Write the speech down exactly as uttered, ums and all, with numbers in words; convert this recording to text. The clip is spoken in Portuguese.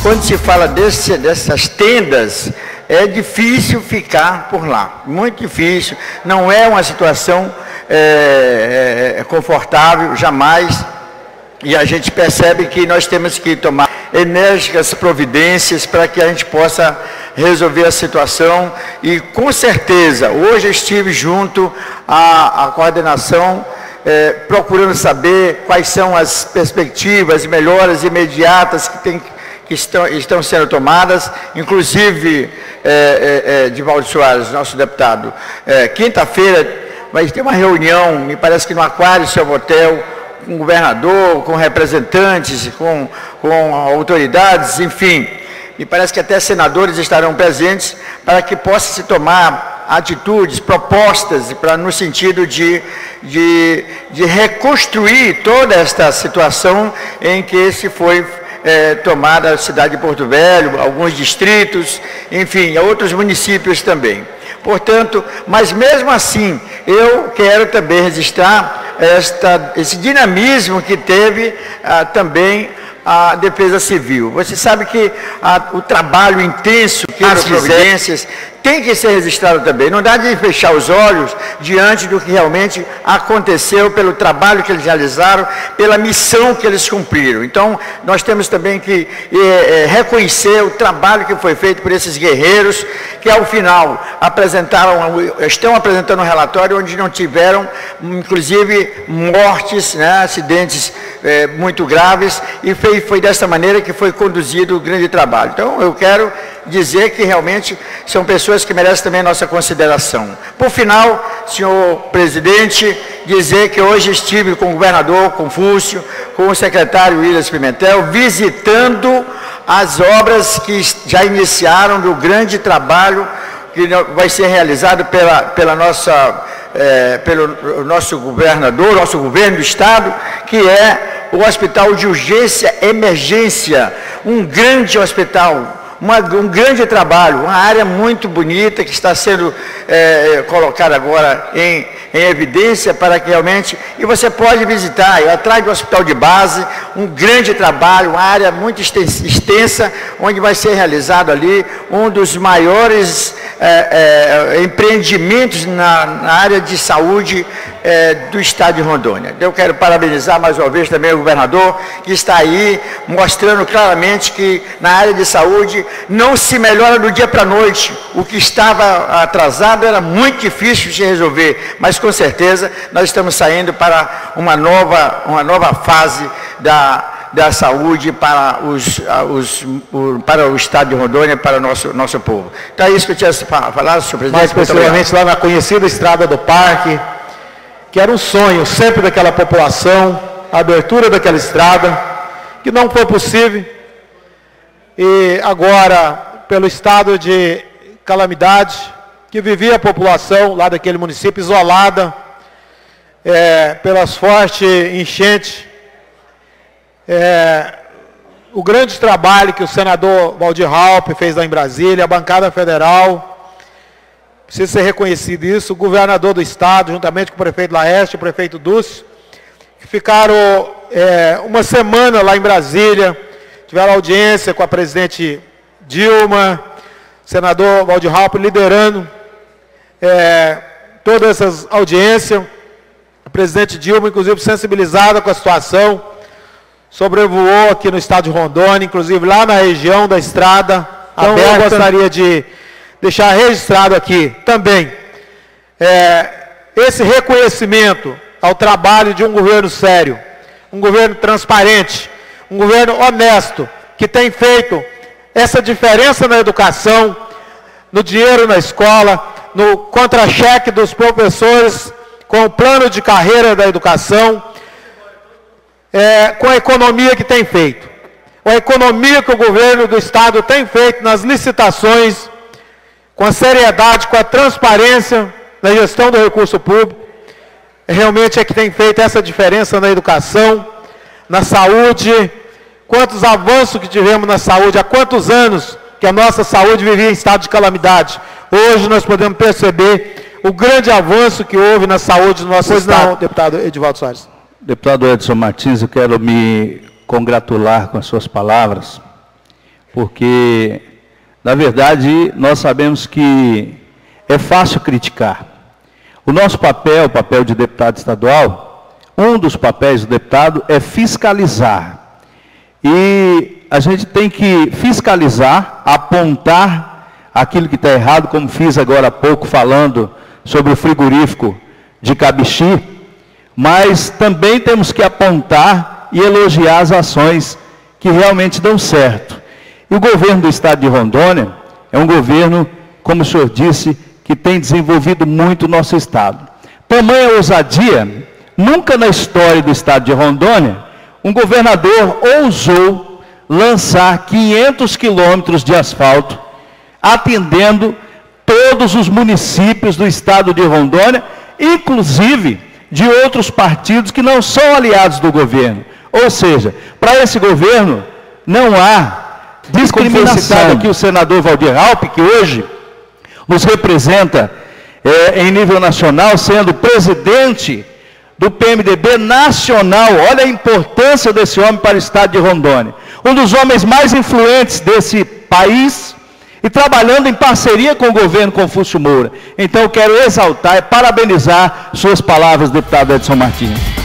quando se fala desse, dessas tendas, é difícil ficar por lá, muito difícil, não é uma situação é, é, confortável, jamais, e a gente percebe que nós temos que tomar enérgicas providências para que a gente possa resolver a situação, e com certeza, hoje eu estive junto à, à coordenação, é, procurando saber quais são as perspectivas, melhoras imediatas que tem que que estão, estão sendo tomadas, inclusive, é, é, é, Divaldo Soares, nosso deputado, é, quinta-feira vai ter uma reunião, me parece que no Aquário Seu Hotel, com o governador, com representantes, com, com autoridades, enfim, me parece que até senadores estarão presentes para que possa se tomar atitudes, propostas, para, no sentido de, de, de reconstruir toda esta situação em que esse foi É, tomada a cidade de Porto Velho, alguns distritos, enfim, outros municípios também. Portanto, mas mesmo assim, eu quero também registrar esta, esse dinamismo que teve ah, também a Defesa Civil. Você sabe que ah, o trabalho intenso que eles providências tem que ser registrado também. Não dá de fechar os olhos diante do que realmente aconteceu, pelo trabalho que eles realizaram, pela missão que eles cumpriram. Então, nós temos também que é, é, reconhecer o trabalho que foi feito por esses guerreiros, que ao final apresentaram, estão apresentando um relatório onde não tiveram, inclusive, mortes, né, acidentes é, muito graves, e foi, foi dessa maneira que foi conduzido o grande trabalho. Então, eu quero dizer que realmente são pessoas que merecem também nossa consideração. Por final, senhor presidente, dizer que hoje estive com o governador Confúcio, com o secretário Willis Pimentel, visitando as obras que já iniciaram do grande trabalho que vai ser realizado pela, pela nossa, é, pelo nosso governador, nosso governo do estado, que é o Hospital de Urgência Emergência, um grande hospital, Uma, um grande trabalho, uma área muito bonita que está sendo é, colocada agora em, em evidência para que realmente, e você pode visitar, atrás do hospital de base, um grande trabalho, uma área muito extensa, onde vai ser realizado ali um dos maiores é, é, empreendimentos na, na área de saúde é, do estado de Rondônia. Eu quero parabenizar mais uma vez também o governador, que está aí mostrando claramente que na área de saúde não se melhora do dia para a noite. O que estava atrasado era muito difícil de resolver, mas com certeza nós estamos saindo para uma nova, uma nova fase da, da saúde para, os, os, o, para o estado de Rondônia, para o nosso, nosso povo. Então é isso que eu tinha falado, senhor presidente. Mais especificamente lá na conhecida Estrada do Parque, que era um sonho sempre daquela população, a abertura daquela estrada, que não foi possível. E agora, pelo estado de calamidade que vivia a população lá daquele município, isolada, é, pelas fortes enchentes, é, o grande trabalho que o senador Valdir Raupp fez lá em Brasília, a bancada federal, precisa ser reconhecido isso, o governador do estado, juntamente com o prefeito Laeste e o prefeito Dúcio, que ficaram é, uma semana lá em Brasília, tiveram audiência com a presidente Dilma, senador Valdir Raupp liderando é, todas essas audiências, a presidente Dilma, inclusive, sensibilizada com a situação, sobrevoou aqui no estado de Rondônia, inclusive lá na região da estrada. Então, aberta. Eu gostaria de deixar registrado aqui também é, esse reconhecimento ao trabalho de um governo sério, um governo transparente, um governo honesto, que tem feito essa diferença na educação, no dinheiro na escola, no contra-cheque dos professores, com o plano de carreira da educação, é, com a economia que tem feito. A economia que o governo do estado tem feito nas licitações, com a seriedade, com a transparência na gestão do recurso público, realmente é que tem feito essa diferença na educação, na saúde. Quantos avanços que tivemos na saúde, há quantos anos que a nossa saúde vivia em estado de calamidade. Hoje nós podemos perceber o grande avanço que houve na saúde do nosso pois estado. Não, deputado Edivaldo Soares. Deputado Edson Martins, eu quero me congratular com as suas palavras, porque, na verdade, nós sabemos que é fácil criticar. O nosso papel, o papel de deputado estadual, um dos papéis do deputado é fiscalizar. E a gente tem que fiscalizar, apontar aquilo que está errado, como fiz agora há pouco falando sobre o frigorífico de Cabixi, mas também temos que apontar e elogiar as ações que realmente dão certo. E o governo do estado de Rondônia é um governo, como o senhor disse, que tem desenvolvido muito o nosso estado. Tamanha ousadia, nunca na história do estado de Rondônia, um governador ousou lançar quinhentos quilômetros de asfalto, atendendo todos os municípios do estado de Rondônia, inclusive de outros partidos que não são aliados do governo. Ou seja, para esse governo não há discriminação. Aqui o senador Waldir Raupp, que hoje nos representa é, em nível nacional, sendo presidente do P M D B nacional. Olha a importância desse homem para o estado de Rondônia. Um dos homens mais influentes desse país e trabalhando em parceria com o governo Confúcio Moura. Então eu quero exaltar e parabenizar suas palavras, deputado Edson Martins.